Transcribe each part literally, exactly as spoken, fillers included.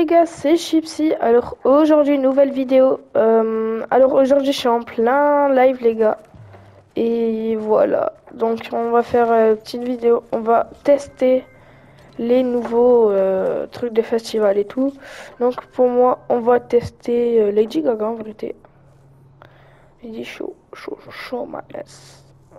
les gars, c'est Chipsy. Alors aujourd'hui, nouvelle vidéo. Euh, alors aujourd'hui, je suis en plein live les gars. Et voilà. Donc on va faire une petite vidéo. On va tester les nouveaux euh, trucs de festival et tout. Donc pour moi, on va tester euh, Lady Gaga en vérité. Lady Show, show, show, show my ass.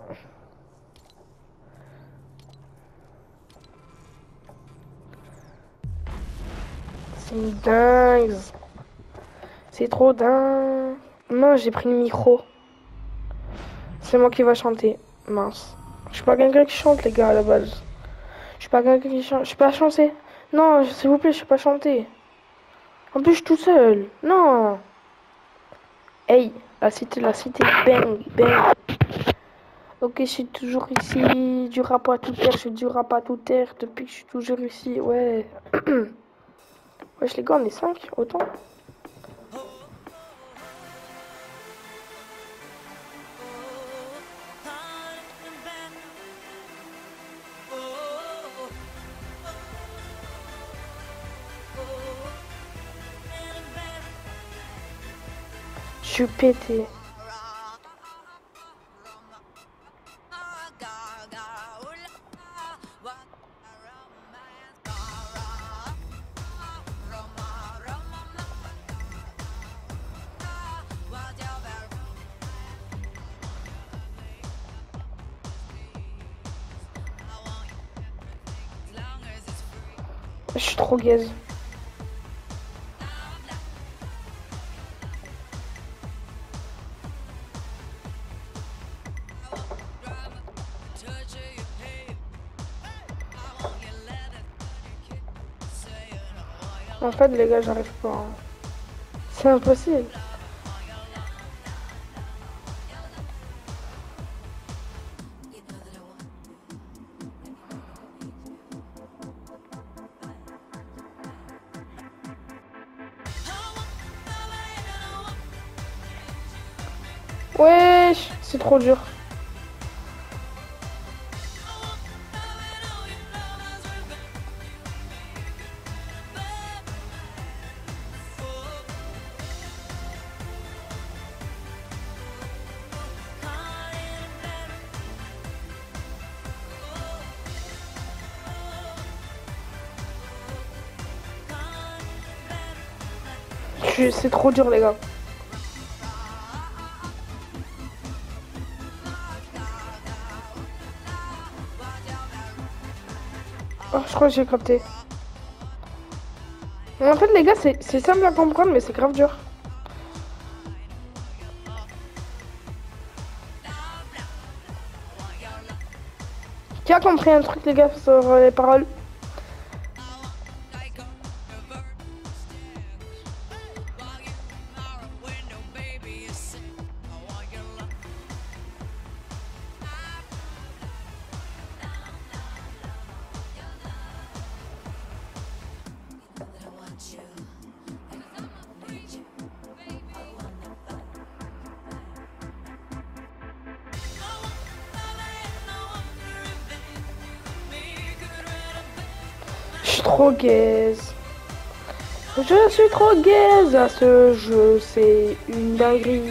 C'est dingue. C'est trop dingue. Non, j'ai pris le micro. C'est moi qui va chanter. Mince. Je suis pas quelqu'un qui chante, les gars, à la base. Je suis pas quelqu'un qui chante. Je suis pas chanter. Non, s'il vous plaît, je suis pas chanter. En plus, je suis tout seul. Non. Hey, la cité, la cité. Bang, bang. Ok, je suis toujours ici. Du rap à tout terre. Je suis du rap à tout terre depuis que je suis toujours ici. Ouais. Wesh, les gars, on est cinq. Autant. Je suis pété. Je suis trop gaze. En fait, les gars, j'arrive pas. Hein. C'est impossible. Wesh, c'est trop dur. Je- C'est trop dur, les gars. Oh, je crois que j'ai capté. En fait, les gars, c'est c'est simple à comprendre, mais c'est grave dur. Qui a compris un truc, les gars, sur euh, les paroles? Je suis trop gaze. Je suis trop gaze à ce jeu, c'est une dinguerie.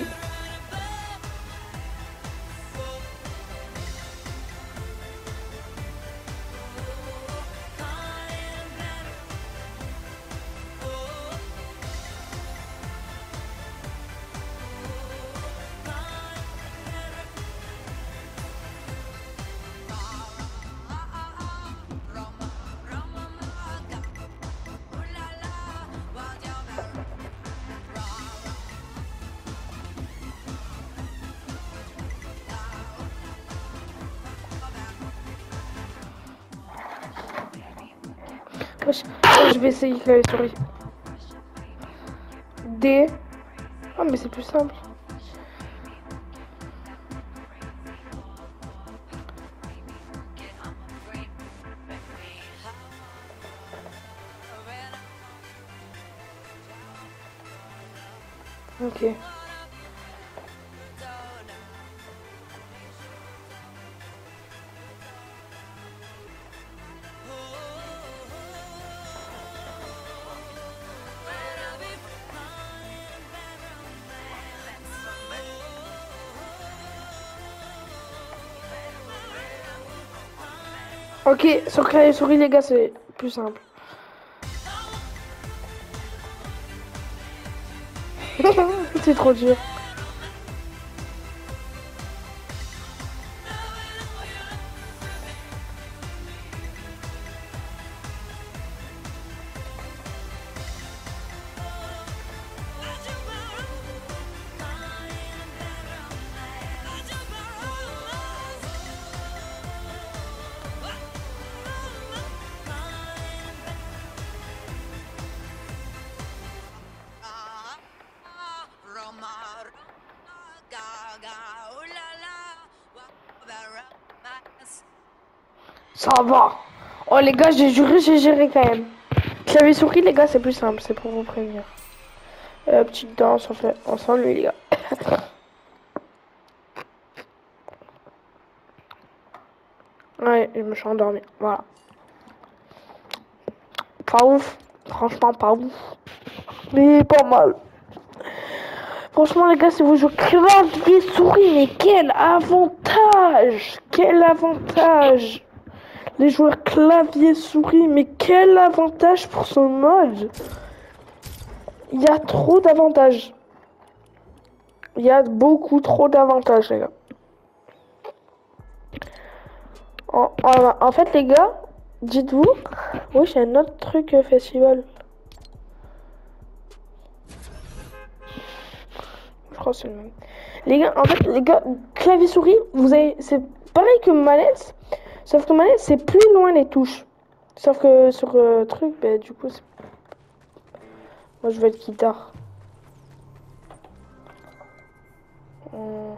Wesh, oh, je vais essayer clavier souris. D. Ah, mais c'est plus simple. Ok. Ok, sur clavier souris, les gars, c'est plus simple. C'est trop dur. Ça va. Oh les gars, j'ai juré, j'ai géré quand même. Clavier souris, les gars, c'est plus simple, c'est pour vous prévenir. Euh, petite danse, on fait ensemble, les gars. Ouais, je me suis endormi. Voilà. Pas ouf. Franchement, pas ouf. Mais pas mal. Franchement, les gars, si vous jouez clavier souris, mais quel avantage! Quel avantage! Les joueurs clavier souris, mais quel avantage pour ce mode! Il y a trop d'avantages. Il y a beaucoup trop d'avantages, les gars. En, en, en fait, les gars, dites-vous... Oui, j'ai un autre truc euh, festival. Je crois que c'est le même. Les gars, en fait, les gars, clavier souris, vous avez... C'est pareil que manette. Sauf que manette, c'est plus loin les touches. Sauf que sur euh, truc, bah, du coup, c'est... Moi, je vais être guitare. Hum.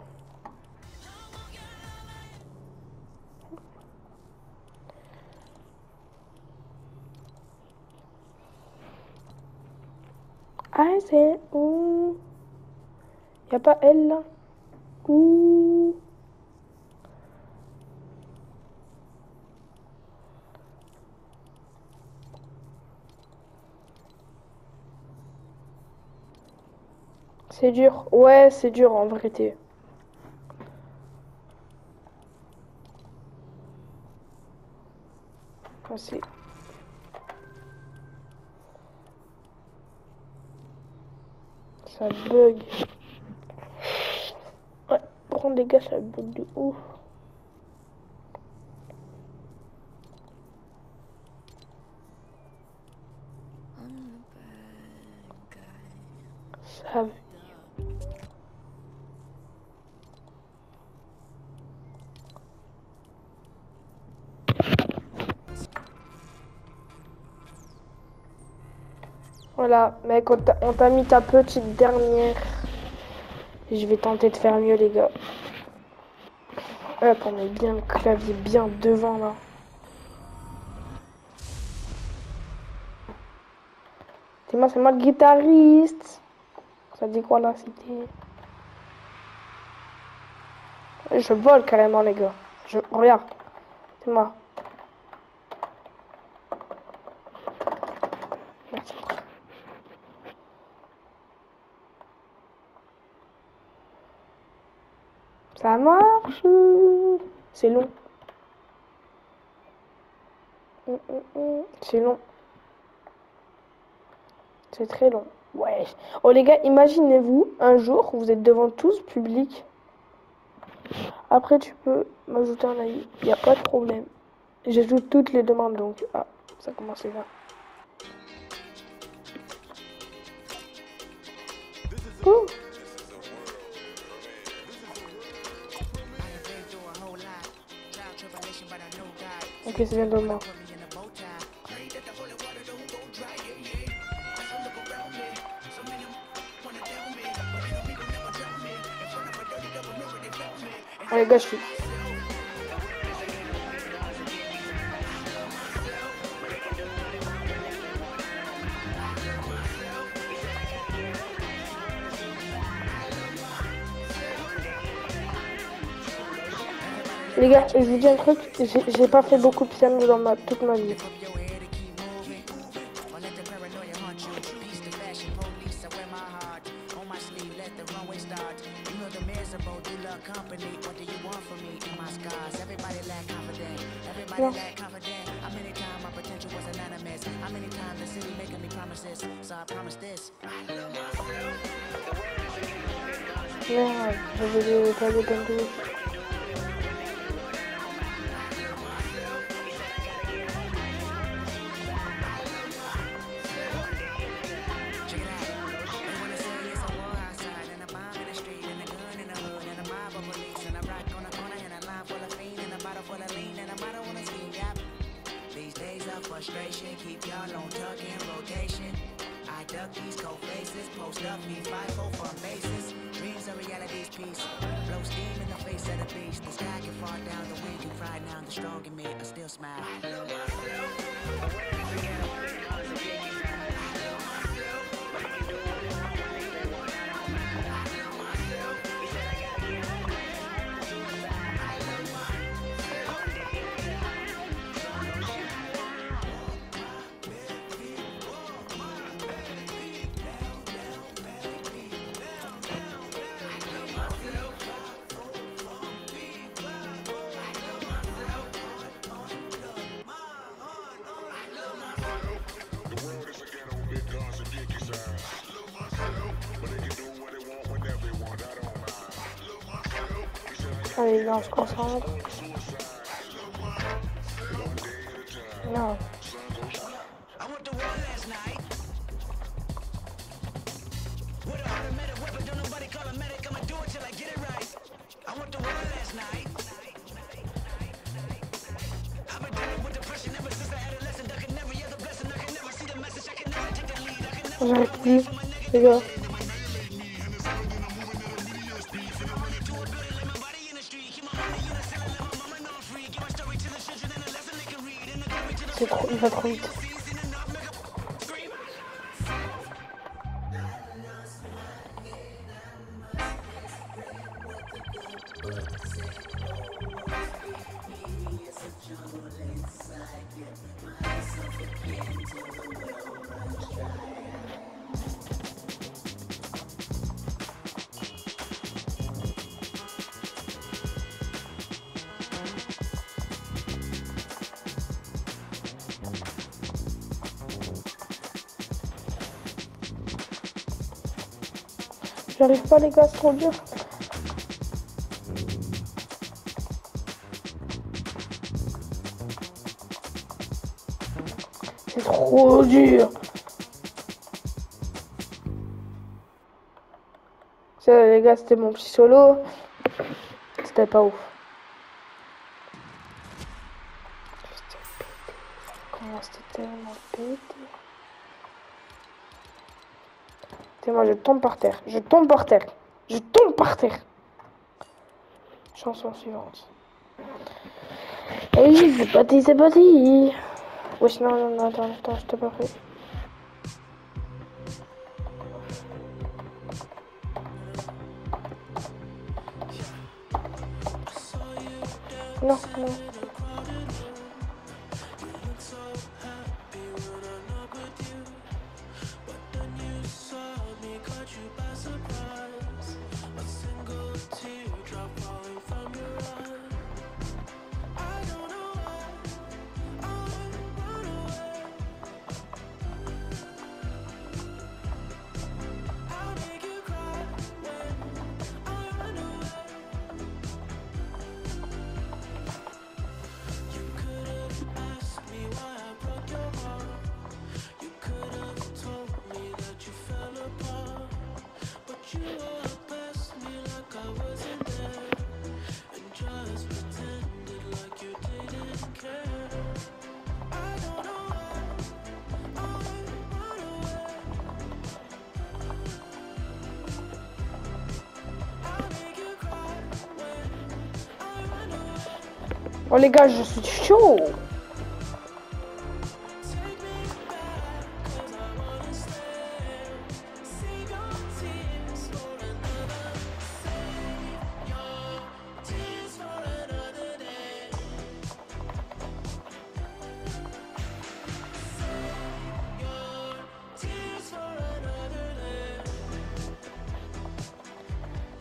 Ah, c'est où? Y a pas elle là? Ouh. C'est dur. Ouais, c'est dur en vérité. Ah, c'est... Ça bug. Ouais, par contre, les gars, ça bug de ouf. Ça... Voilà, mec, on t'a mis ta petite dernière. Je vais tenter de faire mieux, les gars. Hop, on met bien le clavier bien devant, là. C'est moi, c'est moi le guitariste. Ça dit quoi, là, c'était... Je vole carrément, les gars. Je... Regarde. C'est moi. Merci. Ça marche. C'est long. C'est long. C'est très long. Ouais. Oh les gars, imaginez-vous, un jour, vous êtes devant tous public. Après, tu peux m'ajouter un avis. Il n'y a pas de problème. J'ajoute toutes les demandes, donc... Ah, ça commence là. Oh. Ok, c'est bien de moi. Allez, gars, je suis. Les gars, je vous dis un truc, j'ai pas fait beaucoup de piano dans ma, toute ma vie. Non. Merde, j'avais pas de bonne douche. Frustration, keep y'all on tuck in rotation. I duck these cold faces, post up, be five four from bases. Dreams are reality's piece. Blow steam in the face of the beast. The sky can fall down, the wind can fry down. The strong in me, I still smile. I love myself. Awareness again, I'm working hard to get you down. I love myself. But I can do what I want, when they say what I don't mind. I love myself. He said I gotta get out of there. Suicide. I love myself. One day at a time. Sun don't shine. Allez, là, on se concentre. Non. J'arrive plus, les gars. C'est trop, il va trop vite. J'arrive pas les gars, c'est trop dur. C'est trop dur. Ça les gars, c'était mon petit solo. C'était pas ouf. Comment c'était tellement pété. Moi je tombe par terre, je tombe par terre, je tombe par terre. Chanson suivante. Et c'est parti, c'est parti. Wesh, non, non, non, attends, attends, je t'ai pas fait. Non, non. Oh les gars, je suis chaud.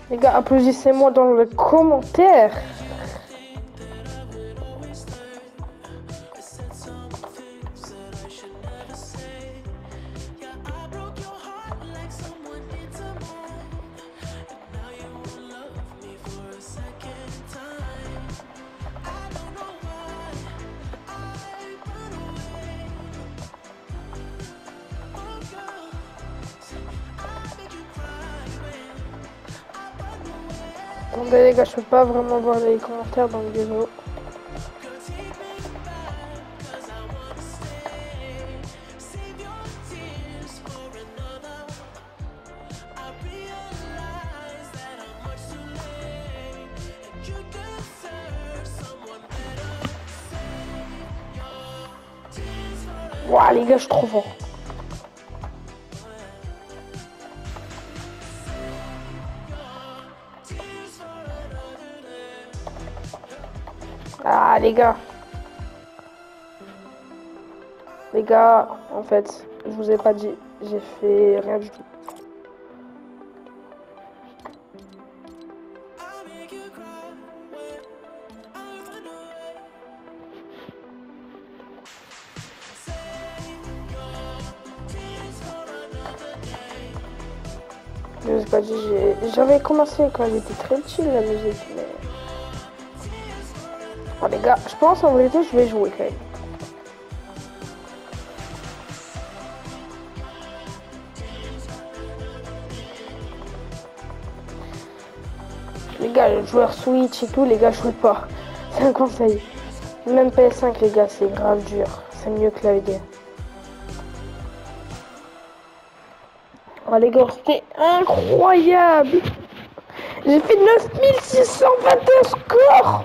Les gars, applaudissez-moi dans le commentaire. Attendez les gars, je peux pas vraiment voir les commentaires dans le vidéo. Waouh les gars, je suis trop fort. Ah les gars. Les gars, en fait, je vous ai pas dit, j'ai fait rien du tout. Je vous ai pas dit, j'avais commencé quand elle était très chill la musique, mais... Oh les gars, je pense en vérité je vais jouer quand même. Les gars, le joueur Switch et tout, les gars, jouez pas. C'est un conseil. Même P S cinq, les gars, c'est grave dur. C'est mieux que la vidéo. Oh les gars, c'était incroyable. J'ai fait neuf mille six cent vingt-deux scores.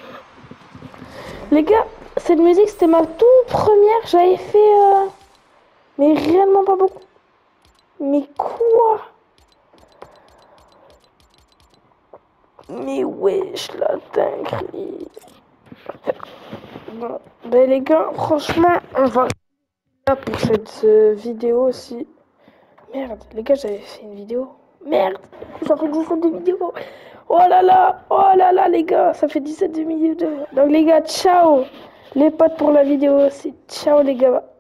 Les gars, cette musique, c'était ma toute première. J'avais fait... Euh... Mais réellement pas beaucoup. Mais quoi? Mais wesh, la dinguerie. Bon, ben les gars, franchement, on va là pour cette euh, vidéo aussi. Merde, les gars, j'avais fait une vidéo. Merde, ça fait dix-sept de vidéos. Oh là là, oh là là, les gars, ça fait dix-sept de vidéos. Donc les gars, ciao. Les potes pour la vidéo aussi. Ciao les gars.